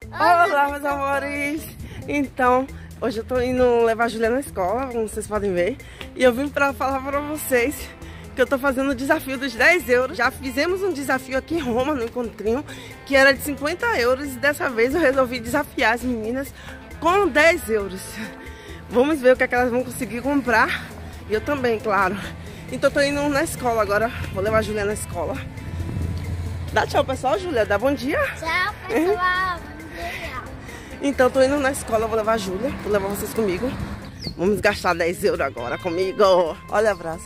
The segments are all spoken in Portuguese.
Olá, meus amores! Então, hoje eu tô indo levar a Júlia na escola, como vocês podem ver. E eu vim pra falar pra vocês que eu tô fazendo o desafio dos 10 euros. Já fizemos um desafio aqui em Roma, no encontrinho, que era de 50 euros. E dessa vez eu resolvi desafiar as meninas com 10 euros. Vamos ver o que é que elas vão conseguir comprar. E eu também, claro. Então eu tô indo na escola agora. Vou levar a Júlia na escola. Dá tchau, pessoal, Júlia. Dá bom dia. Tchau, pessoal. Bom dia. Então, tô indo na escola, vou levar a Júlia, vou levar vocês comigo. Vamos gastar 10 euros agora comigo. Olha a brasa.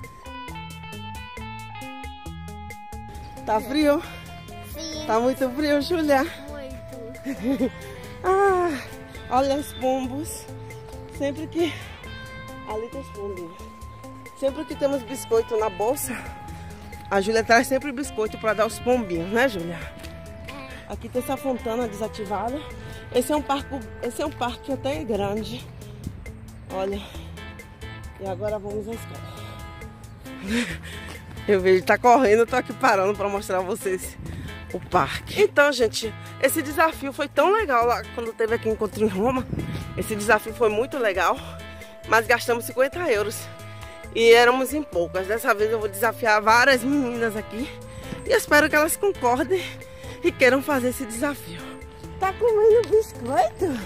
Tá frio? Sim. Tá muito frio, Júlia? Muito. Ah, olha os pombos. Sempre que... Ali tem os pombinhos. Sempre que temos biscoito na bolsa, a Júlia traz sempre biscoito para dar aos pombinhos, né, Júlia? Aqui tem essa fontana desativada. Esse é um parque até grande. Olha. E agora vamos à escola. Eu vejo, tá correndo, eu tô aqui parando para mostrar a vocês o parque. Então, gente, esse desafio foi tão legal lá quando teve aqui encontro em Roma. Esse desafio foi muito legal, mas gastamos 50 euros. E éramos em poucas. Dessa vez eu vou desafiar várias meninas aqui. E eu espero que elas concordem e queiram fazer esse desafio. Tá comendo biscoito?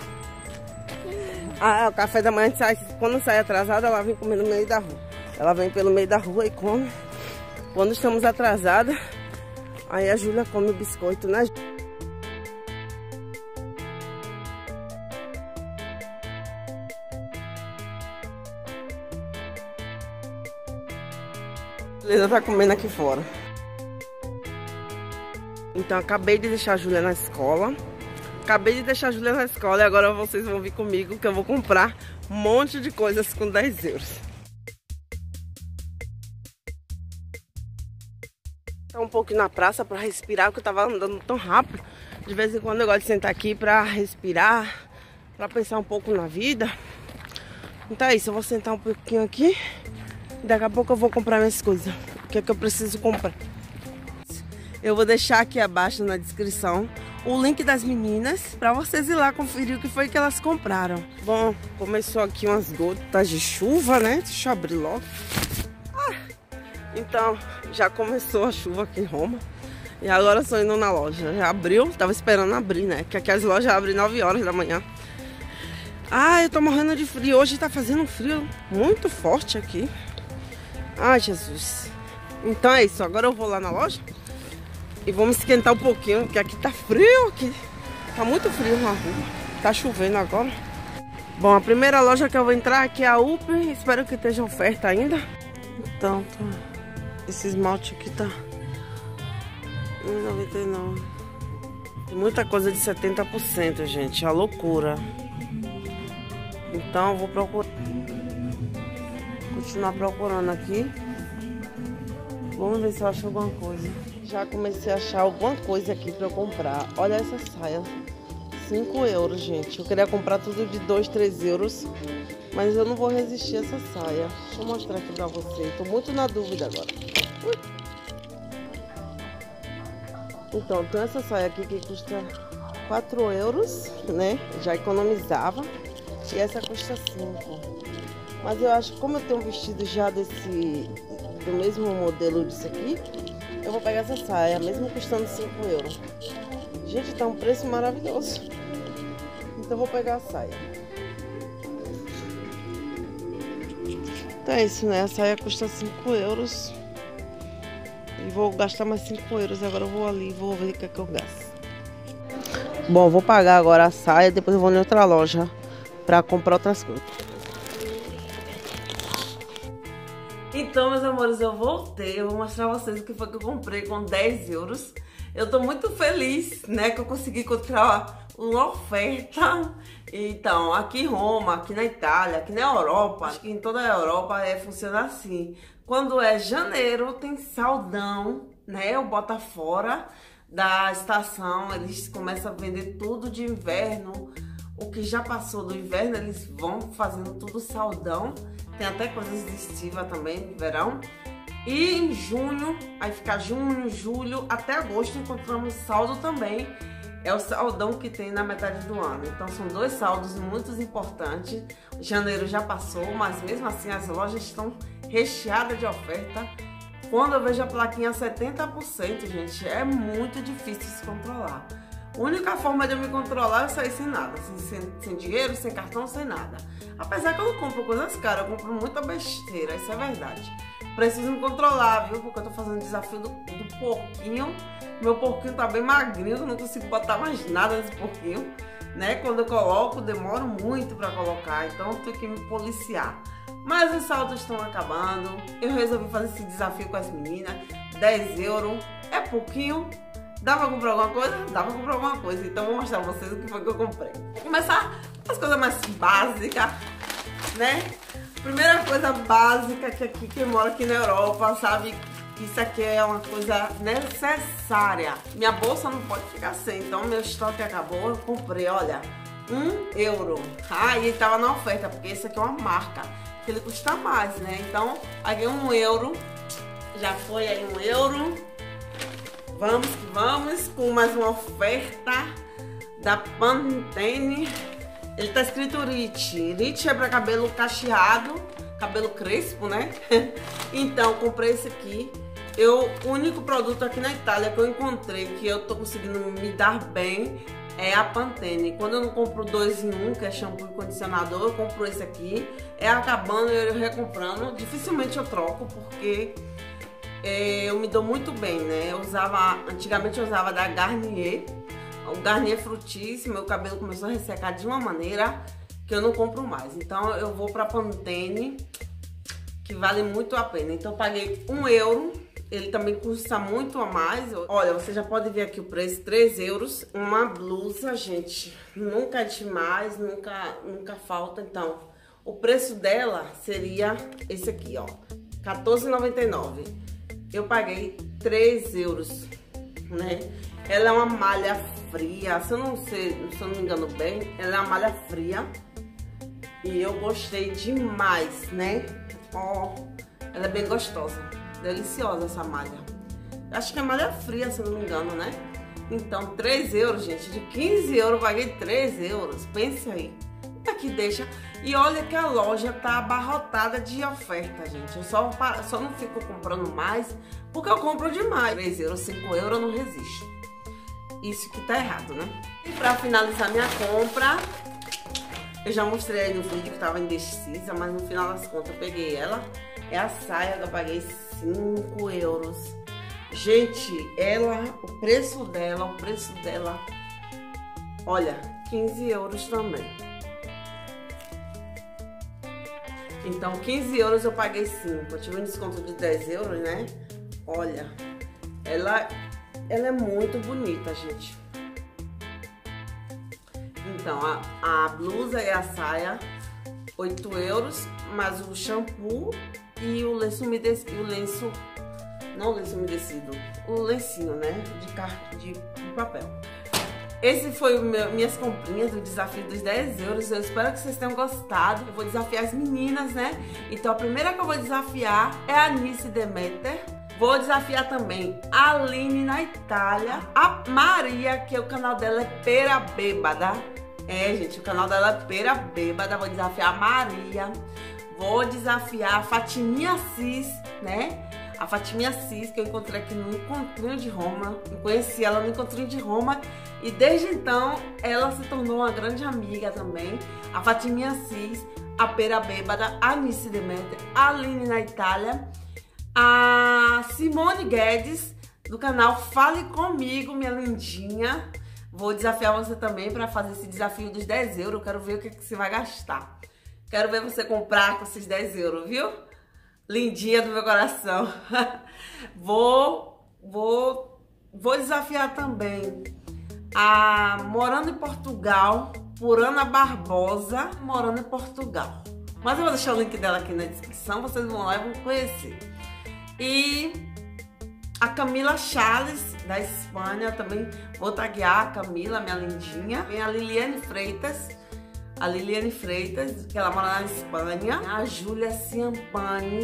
Ah, o café da manhã, quando sai atrasada, ela vem comer no meio da rua. Ela vem pelo meio da rua e come. Quando estamos atrasadas, aí a Júlia come o biscoito, né? Ela tá comendo aqui fora. Então, acabei de deixar a Júlia na escola. E agora vocês vão vir comigo que eu vou comprar um monte de coisas com 10 euros. Tá um pouco na praça para respirar, porque eu tava andando tão rápido. De vez em quando eu gosto de sentar aqui para respirar, para pensar um pouco na vida. Então é isso, eu vou sentar um pouquinho aqui. Daqui a pouco eu vou comprar minhas coisas. O que é que eu preciso comprar? Eu vou deixar aqui abaixo na descrição o link das meninas para vocês ir lá conferir o que foi que elas compraram. Bom, começou aqui umas gotas de chuva, né? Deixa eu abrir logo. Então, já começou a chuva aqui em Roma. E agora eu estou indo na loja. Já abriu, tava esperando abrir, né? Porque aqui as lojas abrem 9 horas da manhã. Ah, eu tô morrendo de frio. Hoje tá fazendo um frio muito forte aqui. Ai, Jesus. Então é isso, agora eu vou lá na loja e vou me esquentar um pouquinho, porque aqui tá frio, aqui tá muito frio na rua. Tá chovendo agora. Bom, a primeira loja que eu vou entrar aqui é a Upper. Espero que esteja oferta ainda. Então, esse esmalte aqui tá R$1,99. Tem muita coisa de 70%, gente, é uma loucura. Então eu vou continuar procurando aqui. Vamos ver se eu acho alguma coisa. Já comecei a achar alguma coisa aqui pra eu comprar. Olha essa saia. 5 euros, gente. Eu queria comprar tudo de 2, 3 euros. Mas eu não vou resistir a essa saia. Deixa eu mostrar aqui pra vocês. Tô muito na dúvida agora. Então, tem essa saia aqui que custa 4 euros, né? Já economizava. E essa custa 5. Mas eu acho que como eu tenho um vestido já do mesmo modelo disso aqui, eu vou pegar essa saia, mesmo custando 5 euros. Gente, tá um preço maravilhoso. Então eu vou pegar a saia. Então é isso, né? A saia custa 5 euros. E vou gastar mais 5 euros. Agora eu vou ali e vou ver o que é que eu gasto. Bom, vou pagar agora a saia, depois eu vou em outra loja pra comprar outras coisas. Então, meus amores, eu voltei. Eu vou mostrar a vocês o que foi que eu comprei com 10 euros. Eu tô muito feliz, né, que eu consegui encontrar uma oferta. Então, aqui em Roma, aqui na Itália, aqui na Europa, acho que em toda a Europa funciona assim. Quando é janeiro, tem saldão, né, eu boto fora da estação, eles começam a vender tudo de inverno. O que já passou do inverno, eles vão fazendo tudo saldão. Tem até coisas de estiva também, de verão. E em junho, aí fica junho, julho, até agosto encontramos saldo também. é o saldão que tem na metade do ano. Então são dois saldos muito importantes. Janeiro já passou, mas mesmo assim as lojas estão recheadas de oferta. Quando eu vejo a plaquinha 70%, gente, é muito difícil se controlar. A única forma de eu me controlar é sair sem nada, sem dinheiro, sem cartão, sem nada. Apesar que eu não compro coisas caras, eu compro muita besteira, isso é verdade. Preciso me controlar, viu? Porque eu tô fazendo o desafio do porquinho. Meu porquinho tá bem magrinho, eu não consigo botar mais nada nesse porquinho, né? Quando eu coloco, demoro muito pra colocar, então eu tenho que me policiar. Mas os saldos estão acabando. Eu resolvi fazer esse desafio com as meninas. 10 euros é pouquinho. Dá pra comprar alguma coisa? Dá pra comprar alguma coisa. Então vou mostrar pra vocês o que foi que eu comprei. Vou começar com as coisas mais básicas, né? Primeira coisa básica que aqui, quem mora aqui na Europa sabe que isso aqui é uma coisa necessária. Minha bolsa não pode ficar sem, então meu estoque acabou. Eu comprei, olha, 1 euro. Ah, e ele tava na oferta, porque esse aqui é uma marca, que ele custa mais, né? Então, paguei 1 euro. Já foi aí 1 euro. Vamos que vamos com mais uma oferta da Pantene. Ele tá escrito Rich. Rich é pra cabelo cacheado, cabelo crespo, né? Então, comprei esse aqui. O único produto aqui na Itália que eu encontrei que eu tô conseguindo me dar bem é a Pantene. Quando eu não compro 2 em 1, que é shampoo e condicionador, eu compro esse aqui. É acabando e eu recomprando. Dificilmente eu troco, porque eu me dou muito bem, né? Antigamente eu usava da Garnier. O Garnier frutíssimo, meu cabelo começou a ressecar de uma maneira que eu não compro mais. Então eu vou pra Pantene, que vale muito a pena. Então eu paguei 1 euro. Ele também custa muito a mais. Olha, você já pode ver aqui o preço, 3 euros. Uma blusa, gente, nunca é demais, nunca falta. Então, o preço dela seria esse aqui, ó, 14,99. Eu paguei 3 euros, né? Ela é uma malha fria, se eu não me engano bem, ela é uma malha fria. E eu gostei demais, né? Ó, ela é bem gostosa, deliciosa essa malha. Acho que é malha fria, se eu não me engano, né? Então, 3 euros, gente. De 15 euros, eu paguei 3 euros. Pense aí. Aqui deixa. E olha que a loja tá abarrotada de oferta, gente. Eu só não fico comprando mais porque eu compro demais. 3 euros, 5 euros, eu não resisto. Isso que tá errado, né? E pra finalizar minha compra, eu já mostrei aí no vídeo que tava indecisa, mas no final das contas eu peguei ela. É a saia que eu paguei 5 euros. Gente, o preço dela, olha, 15 euros também. Então, 15 euros eu paguei 5. Eu tive um desconto de 10 euros, né? Olha, ela é muito bonita, gente. Então, a blusa e a saia, 8 euros, mas o shampoo e o lenço umedecido, o lencinho, né, de papel. Esse foi minhas comprinhas do desafio dos 10 euros. Eu espero que vocês tenham gostado. Eu vou desafiar as meninas, né? Então a primeira que eu vou desafiar é a Nice Demeter. Vou desafiar também a Aline na Itália. A Maria, que o canal dela é Pera Bêbada. É, gente, o canal dela é Pera Bêbada. Vou desafiar a Maria. Vou desafiar a Fatiminha Cis, né? A Fatiminha Cis, que eu encontrei aqui no Encontrinho de Roma. Eu conheci ela no Encontrinho de Roma e desde então ela se tornou uma grande amiga também. A Fatiminha Cis, a Pera Bêbada, a Nice Demeter, a Aline na Itália, a Simone Guedes, do canal Fale Comigo, minha lindinha. Vou desafiar você também para fazer esse desafio dos 10 euros. Eu quero ver o que você vai gastar. Quero ver você comprar com esses 10 euros, viu? Lindinha do meu coração. Vou desafiar também a Morando em Portugal, por Ana Barbosa, morando em Portugal. Mas eu vou deixar o link dela aqui na descrição, vocês vão lá e vão conhecer. E a Camila Charles, da Espanha, também vou taguear a Camila, minha lindinha. Tem a Liliane Freitas, que ela mora na Espanha. A Júlia Ciampanes,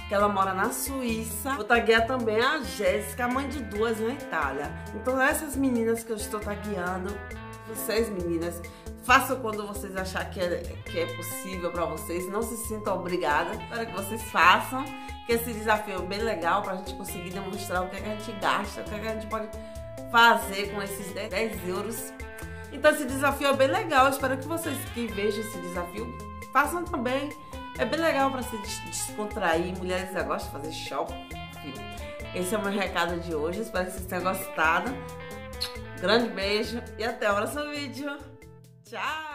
que ela mora na Suíça. Vou taguear também a Jéssica, mãe de duas na Itália. Então essas meninas que eu estou tagueando, vocês meninas, façam quando vocês acharem que é possível para vocês. Não se sintam obrigadas. Espero que vocês façam. Que esse desafio é bem legal para a gente conseguir demonstrar o que, é que a gente gasta, o que, é que a gente pode fazer com esses 10 euros. Então esse desafio é bem legal. Eu espero que vocês que vejam esse desafio façam também. É bem legal para se descontrair. Mulheres gostam de fazer shopping. Esse é o meu recado de hoje. Espero que vocês tenham gostado. Grande beijo e até o próximo vídeo. Tchau!